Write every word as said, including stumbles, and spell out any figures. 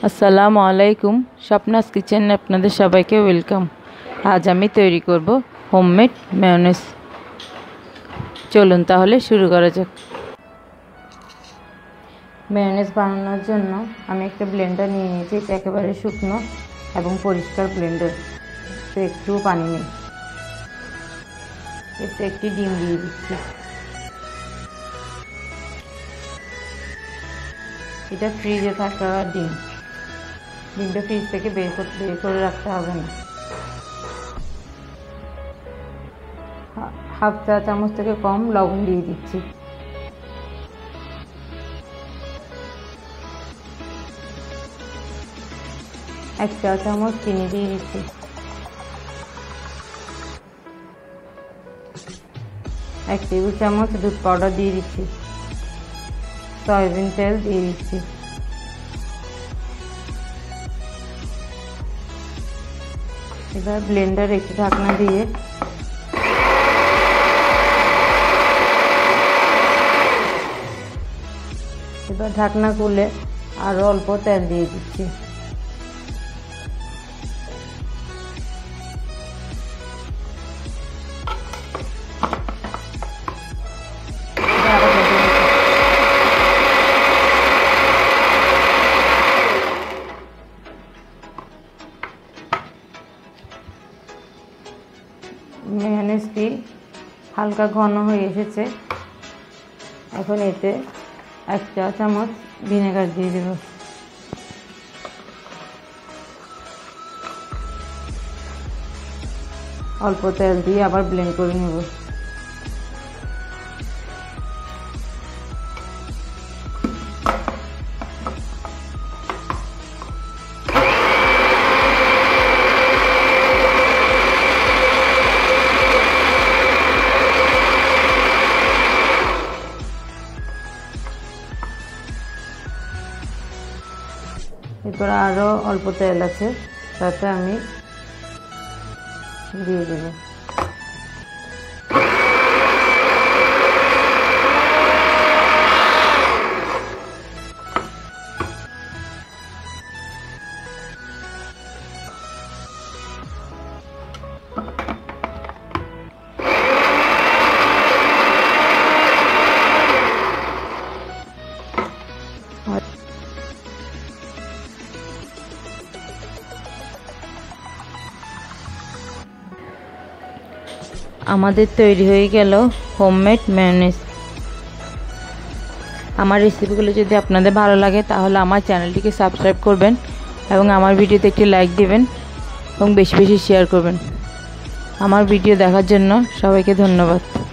আসসালামু আলাইকুম, স্বপ্নাস কিচেনে আপনাদের সবাইকে ওয়েলকাম। আজ আমি তৈরি করব হোমমেড মেয়োনেজ। চলুন তাহলে শুরু করা যাক। মেয়োনেজ বানানোর জন্য আমি একটা ব্লেন্ডার নিয়ে নিয়েছি, এটা একেবারে শুকনো এবং পরিষ্কার ব্লেন্ডার, তো একটু পানি নেই। এতে একটি ডিম দিয়ে দিচ্ছি। এটা ফ্রিজে থাকা ডিম, ডিমটা ফ্রিজ থেকে বের করতে বের করে রাখতে হবে না। হাফ চা চামচ থেকে কম লবণ দিয়ে দিচ্ছি। এক চা চামচ চিনি দিয়ে দিচ্ছি। এক টেবিল চামচ দুধ পাউডার দিয়ে দিচ্ছি। সয়াবিন তেল দিয়ে দিচ্ছি। এবার ব্লেন্ডার একটু ঢাকনা দিয়ে এবার ঢাকনা খুলে আরো অল্প তেল দিয়ে দিচ্ছি। মেয়োনেজটি হালকা ঘন হয়ে এসেছে। এখন এতে এক চা চামচ ভিনেগার দিয়ে দেব। অল্প তেল দিয়ে আবার ব্লেন্ড করে নেব। এরপর আরও অল্প তেল আছে, তাতে আমি দিয়ে দেব। আমাদের তৈরি হয়ে গেল হোমমেড মেয়োনেজ। আমার রেসিপিগুলো যদি আপনাদের ভালো লাগে তাহলে আমার চ্যানেলটিকে সাবস্ক্রাইব করবেন এবং আমার ভিডিওতে একটি লাইক দিবেন এবং বেশি বেশি শেয়ার করবেন। আমার ভিডিও দেখার জন্য সবাইকে ধন্যবাদ।